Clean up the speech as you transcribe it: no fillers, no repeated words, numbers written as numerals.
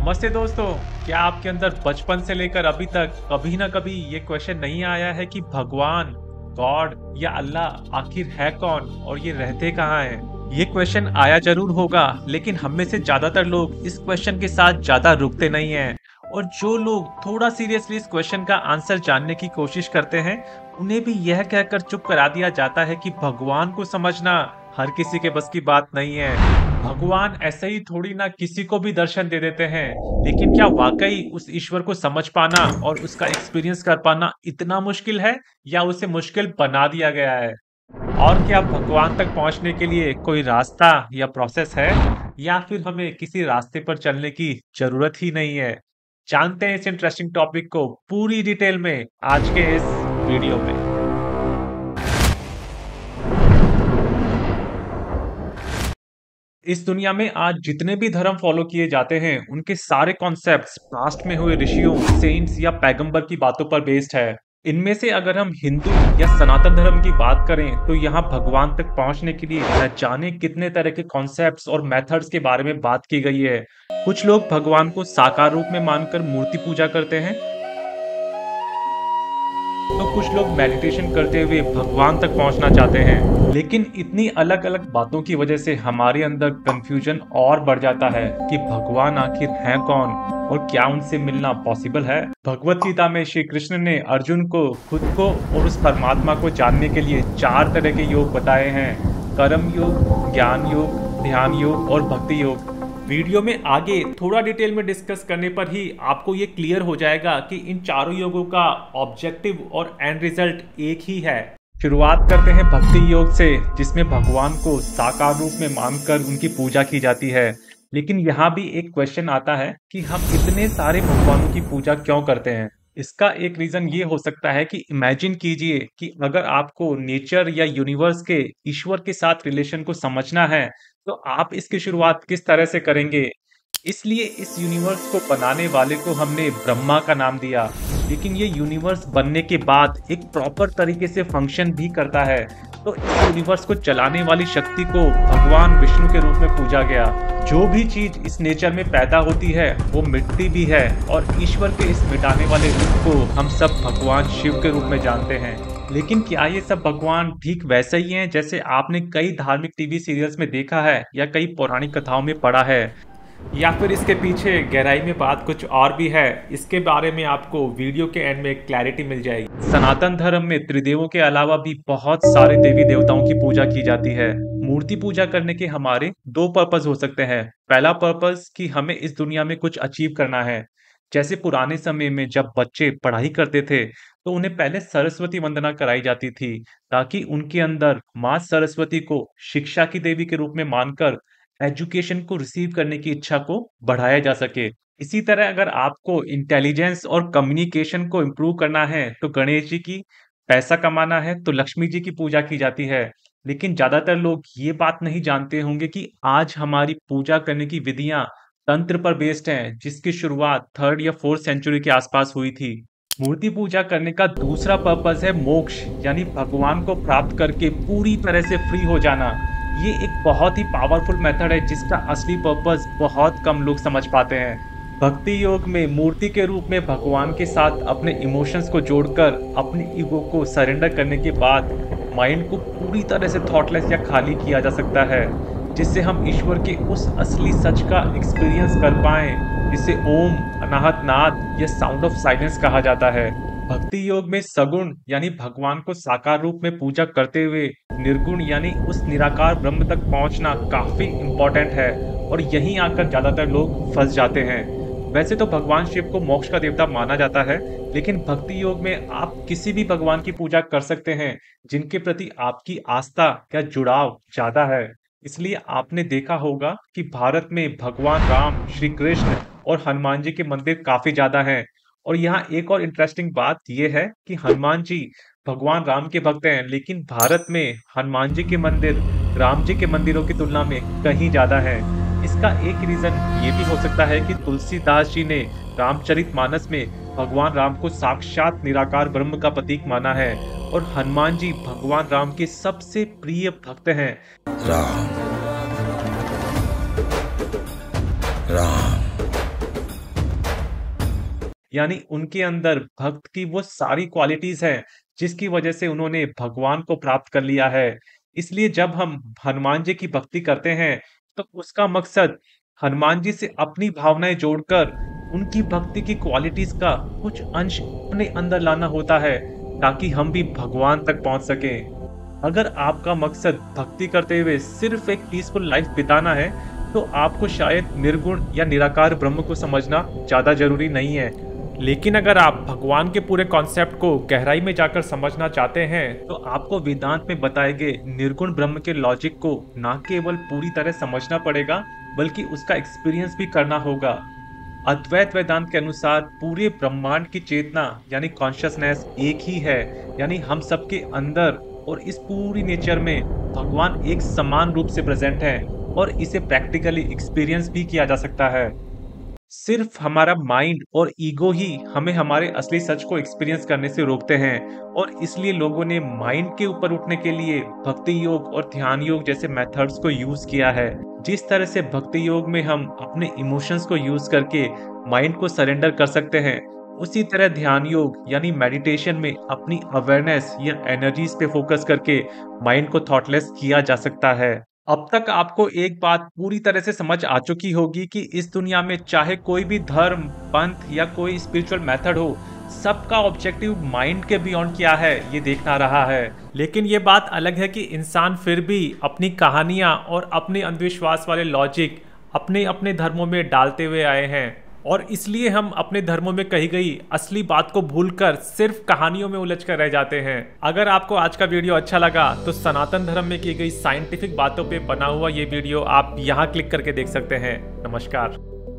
नमस्ते दोस्तों। क्या आपके अंदर बचपन से लेकर अभी तक कभी ना कभी ये क्वेश्चन नहीं आया है कि भगवान, गॉड या अल्लाह आखिर है कौन और ये रहते कहाँ हैं? ये क्वेश्चन आया जरूर होगा, लेकिन हम में से ज्यादातर लोग इस क्वेश्चन के साथ ज्यादा रुकते नहीं हैं। और जो लोग थोड़ा सीरियसली इस क्वेश्चन का आंसर जानने की कोशिश करते हैं, उन्हें भी यह कहकर चुप करा दिया जाता है कि भगवान को समझना हर किसी के बस की बात नहीं है। भगवान ऐसे ही थोड़ी ना किसी को भी दर्शन दे देते हैं, लेकिन क्या वाकई उस ईश्वर को समझ पाना और उसका एक्सपीरियंस कर पाना इतना मुश्किल है, या उसे मुश्किल बना दिया गया है? और क्या भगवान तक पहुंचने के लिए कोई रास्ता या प्रोसेस है, या फिर हमें किसी रास्ते पर चलने की जरूरत ही नहीं है? जानते हैं इस इंटरेस्टिंग टॉपिक को पूरी डिटेल में आज के इस वीडियो में। इस दुनिया में आज जितने भी धर्म फॉलो किए जाते हैं, उनके सारे कॉन्सेप्ट्स पास्ट में हुए ऋषियों, सेंट्स या पैगंबर की बातों पर बेस्ड है। इनमें से अगर हम हिंदू या सनातन धर्म की बात करें, तो यहाँ भगवान तक पहुंचने के लिए न जाने कितने तरह के कॉन्सेप्ट्स और मेथड्स के बारे में बात की गई है। कुछ लोग भगवान को साकार रूप में मानकर मूर्ति पूजा करते हैं, तो कुछ लोग मेडिटेशन करते हुए भगवान तक पहुंचना चाहते हैं। लेकिन इतनी अलग अलग बातों की वजह से हमारे अंदर कंफ्यूजन और बढ़ जाता है कि भगवान आखिर है कौन और क्या उनसे मिलना पॉसिबल है। भगवत गीता में श्री कृष्ण ने अर्जुन को खुद को और उस परमात्मा को जानने के लिए 4 तरह के योग बताए हैं: कर्म योग, ज्ञान योग, ध्यान योग और भक्ति योग। वीडियो में आगे थोड़ा डिटेल में डिस्कस करने पर ही आपको ये क्लियर हो जाएगा कि इन चारों योगों का ऑब्जेक्टिव और एंड रिजल्ट एक ही है। शुरुआत करते हैं भक्ति योग से, जिसमें भगवान को साकार रूप में मानकर उनकी पूजा की जाती है। लेकिन यहाँ भी एक क्वेश्चन आता है कि हम इतने सारे भगवानों की पूजा क्यों करते हैं? इसका एक रीजन ये हो सकता है कि इमेजिन कीजिए कि अगर आपको नेचर या यूनिवर्स के ईश्वर के साथ रिलेशन को समझना है, तो आप इसकी शुरुआत किस तरह से करेंगे? इसलिए इस यूनिवर्स को बनाने वाले को हमने ब्रह्मा का नाम दिया, लेकिन ये यूनिवर्स बनने के बाद एक प्रॉपर तरीके से फंक्शन भी करता है। तो इस यूनिवर्स को चलाने वाली शक्ति को भगवान विष्णु के रूप में पूजा गया। जो भी चीज इस नेचर में पैदा होती है वो मिटती भी है, और ईश्वर के इस मिटाने वाले रूप को हम सब भगवान शिव के रूप में जानते हैं। लेकिन क्या ये सब भगवान ठीक वैसे ही हैं जैसे आपने कई धार्मिक टीवी सीरियल्स में देखा है या कई पौराणिक कथाओं में पढ़ा है, या फिर इसके पीछे गहराई में बात कुछ और भी है? इसके बारे में आपको वीडियो के एंड में क्लैरिटी मिल जाएगी। सनातन धर्म में त्रिदेवों के अलावा भी बहुत सारे देवी देवताओं की पूजा की जाती है। मूर्ति पूजा करने के हमारे 2 पर्पस हो सकते हैं। पहला पर्पस कि हमें इस दुनिया में कुछ अचीव करना है। जैसे पुराने समय में जब बच्चे पढ़ाई करते थे, तो उन्हें पहले सरस्वती वंदना कराई जाती थी, ताकि उनके अंदर माँ सरस्वती को शिक्षा की देवी के रूप में मानकर एजुकेशन को रिसीव करने की इच्छा को बढ़ाया जा सके। इसी तरह अगर आपको इंटेलिजेंस और कम्युनिकेशन को इम्प्रूव करना है, तो गणेश जी की, पैसा कमाना है तो लक्ष्मी जी की पूजा की जाती है। लेकिन ज्यादातर लोग ये बात नहीं जानते होंगे कि आज हमारी पूजा करने की विधियां तंत्र पर बेस्ड हैं, जिसकी शुरुआत 3rd या 4th सेंचुरी के आसपास हुई थी। मूर्ति पूजा करने का दूसरा पर्पस है मोक्ष, यानी भगवान को प्राप्त करके पूरी तरह से फ्री हो जाना। ये एक बहुत ही पावरफुल मेथड है, जिसका असली पर्पस बहुत कम लोग समझ पाते हैं। भक्ति योग में मूर्ति के रूप में भगवान के साथ अपने इमोशंस को जोड़कर अपनी ईगो को सरेंडर करने के बाद माइंड को पूरी तरह से थॉटलेस या खाली किया जा सकता है, जिससे हम ईश्वर के उस असली सच का एक्सपीरियंस कर पाएं, जिसे ओम, अनाहत नाद या साउंड ऑफ साइलेंस कहा जाता है। भक्ति योग में सगुण यानी भगवान को साकार रूप में पूजा करते हुए निर्गुण यानी उस निराकार ब्रह्म तक पहुंचना काफी इम्पोर्टेंट है, और यहीं आकर ज्यादातर लोग फंस जाते हैं। वैसे तो भगवान शिव को मोक्ष का देवता माना जाता है, लेकिन भक्ति योग में आप किसी भी भगवान की पूजा कर सकते हैं जिनके प्रति आपकी आस्था या जुड़ाव ज्यादा है। इसलिए आपने देखा होगा कि भारत में भगवान राम, श्री कृष्ण और हनुमान जी के मंदिर काफी ज्यादा हैं। और यहाँ एक और इंटरेस्टिंग बात यह है कि हनुमान जी भगवान राम के भक्त हैं, लेकिन भारत में हनुमान जी के मंदिर राम जी के मंदिरों की तुलना में कहीं ज्यादा है। इसका एक रीजन ये भी हो सकता है कि तुलसीदास जी ने रामचरितमानस में भगवान राम को साक्षात निराकार ब्रह्म का प्रतीक माना है, और हनुमान जी भगवान राम के सबसे प्रिय भक्त हैं। राम राम यानी उनके अंदर भक्त की वो सारी क्वालिटीज हैं जिसकी वजह से उन्होंने भगवान को प्राप्त कर लिया है। इसलिए जब हम हनुमान जी की भक्ति करते हैं तो उसका मकसद हनुमान जी से अपनी भावनाएं जोड़कर उनकी भक्ति की क्वालिटीज का कुछ अंश अपने अंदर लाना होता है ताकि हम भी भगवान तक पहुंच सकें। अगर आपका मकसद भक्ति करते हुए सिर्फ एक पीसफुल लाइफ बिताना है तो आपको शायद निर्गुण या निराकार ब्रह्म को समझना ज्यादा जरूरी नहीं है। लेकिन अगर आप भगवान के पूरे कॉन्सेप्ट को गहराई में जाकर समझना चाहते हैं तो आपको वेदांत में बताए गए निर्गुण ब्रह्म के लॉजिक को न केवल पूरी तरह समझना पड़ेगा बल्कि उसका एक्सपीरियंस भी करना होगा। अद्वैत वेदांत के अनुसार पूरे ब्रह्मांड की चेतना यानी कॉन्शियसनेस एक ही है, यानी हम सबके अंदर और इस पूरी नेचर में भगवान एक समान रूप से प्रेजेंट है और इसे प्रैक्टिकली एक्सपीरियंस भी किया जा सकता है। सिर्फ हमारा माइंड और ईगो ही हमें हमारे असली सच को एक्सपीरियंस करने से रोकते हैं और इसलिए लोगों ने माइंड के ऊपर उठने के लिए भक्ति योग और ध्यान योग जैसे मेथड्स को यूज किया है। जिस तरह से भक्ति योग में हम अपने इमोशंस को यूज करके माइंड को सरेंडर कर सकते हैं, उसी तरह ध्यान योग यानी मेडिटेशन में अपनी अवेयरनेस या एनर्जीज पे फोकस करके माइंड को थॉटलेस किया जा सकता है। अब तक आपको एक बात पूरी तरह से समझ आ चुकी होगी कि इस दुनिया में चाहे कोई भी धर्म, पंथ या कोई स्पिरिचुअल मेथड हो, सबका ऑब्जेक्टिव माइंड के बियॉन्ड क्या है ये देखना रहा है। लेकिन ये बात अलग है कि इंसान फिर भी अपनी कहानियां और अपने अंधविश्वास वाले लॉजिक अपने अपने धर्मों में डालते हुए आए हैं और इसलिए हम अपने धर्मों में कही गई असली बात को भूलकर सिर्फ कहानियों में उलझ कर रह जाते हैं। अगर आपको आज का वीडियो अच्छा लगा तो सनातन धर्म में की गई साइंटिफिक बातों पे बना हुआ ये वीडियो आप यहाँ क्लिक करके देख सकते हैं। नमस्कार।